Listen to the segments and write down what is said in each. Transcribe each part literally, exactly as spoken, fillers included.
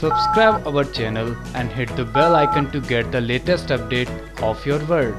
Subscribe our channel and hit the bell icon to get the latest update of your world.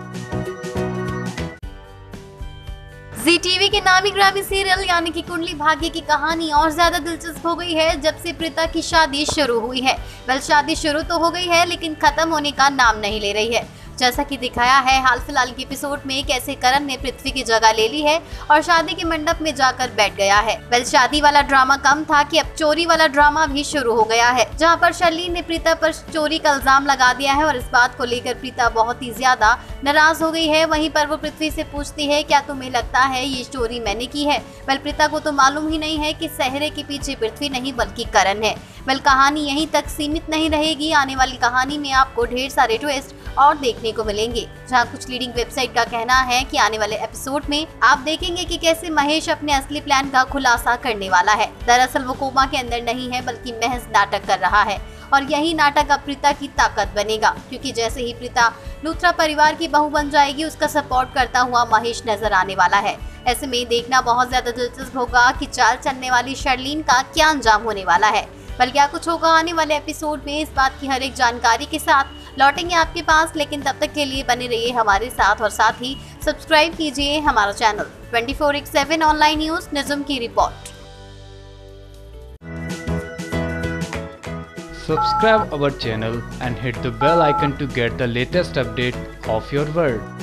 Zee TV के नामी ग्रामी serial यानी कि कुंडली भाग्य की कहानी और ज्यादा दिलचस्प हो गई है जब से प्रीता की शादी शुरू हुई है। वेल शादी शुरू तो हो गई है लेकिन खत्म होने का नाम नहीं ले रही है। जैसा कि दिखाया है हाल फिलहाल के एपिसोड में कैसे करण ने पृथ्वी की जगह ले ली है और शादी के मंडप में जाकर बैठ गया है। वेल शादी वाला ड्रामा कम था कि अब चोरी वाला ड्रामा भी शुरू हो गया है, जहां पर शर्लीन ने प्रीता पर चोरी का इल्जाम लगा दिया है और इस बात को लेकर प्रीता बहुत ही ज्यादा नाराज हो गई है। वहीं पर वो पृथ्वी से पूछती है, क्या तुम्हें लगता है ये चोरी मैंने की है? वेल प्रीता को तो मालूम ही नहीं है कि सहरे के पीछे पृथ्वी नहीं बल्कि करण है। वेल कहानी यहीं तक सीमित नहीं रहेगी, आने वाली कहानी में आपको ढेर सारे ट्विस्ट और देखने को मिलेंगे, जहां कुछ लीडिंग वेबसाइट का कहना है कि आने वाले एपिसोड में आप देखेंगे कि कैसे महेश अपने असली प्लान का खुलासा करने वाला है। दरअसल वो कोमा के अंदर नहीं है बल्कि महज नाटक कर रहा है और यही नाटक अब प्रीता की ताकत बनेगा, क्योंकि जैसे ही प्रीता लूथरा परिवार की बहू बन जाएगी उसका सपोर्ट करता हुआ महेश नजर आने वाला है। ऐसे में देखना बहुत ज्यादा दिलचस्प होगा कि चाल चलने वाली शर्लीन का क्या अंजाम होने वाला है। बल क्या कुछ होगा आने वाले एपिसोड में, इस बात की हर एक जानकारी के साथ लौटेंगे आपके पास। लेकिन तब तक के लिए बने रहिए हमारे साथ और साथ ही सब्सक्राइब कीजिए हमारा channel twenty four by seven online news निज़्म की रिपोर्ट। Subscribe our channel and hit the bell icon to get the latest update of your world.